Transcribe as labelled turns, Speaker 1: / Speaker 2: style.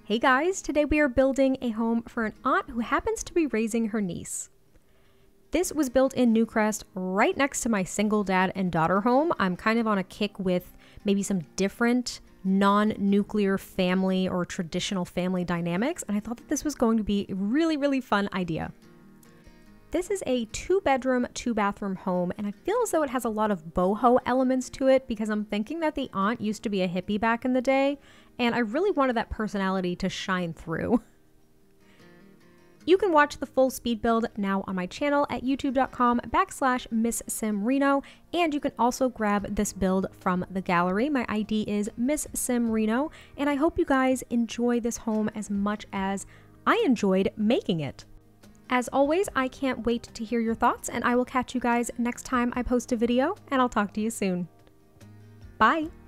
Speaker 1: Hey guys, today we are building a home for an aunt who happens to be raising her niece. This was built in Newcrest right next to my single dad and daughter home. I'm kind of on a kick with maybe some different non-nuclear family or traditional family dynamics, and I thought that this was going to be a really fun idea. This is a 2-bedroom, 2-bathroom home, and I feel as though it has a lot of boho elements to it because I'm thinking that the aunt used to be a hippie back in the day, and I really wanted that personality to shine through. You can watch the full speed build now on my channel at youtube.com/MissSimReno, and you can also grab this build from the gallery. My ID is MissSimReno, and I hope you guys enjoy this home as much as I enjoyed making it. As always, I can't wait to hear your thoughts, and I will catch you guys next time I post a video, and I'll talk to you soon. Bye!